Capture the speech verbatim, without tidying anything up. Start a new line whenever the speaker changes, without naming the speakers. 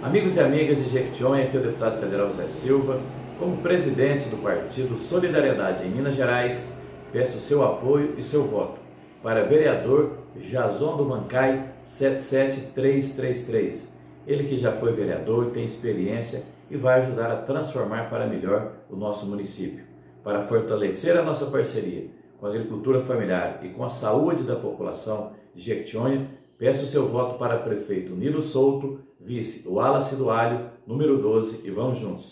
Amigos e amigas de Jequitinhonha, aqui é o deputado federal Zé Silva. Como presidente do partido Solidariedade em Minas Gerais, peço seu apoio e seu voto para vereador Jason do Mancai sete sete três três três. Ele que já foi vereador, tem experiência e vai ajudar a transformar para melhor o nosso município. Para fortalecer a nossa parceria com a agricultura familiar e com a saúde da população de Jequitinhonha, peço seu voto para prefeito Nilo Souto, vice Wallace do Alho, número doze, e vamos juntos.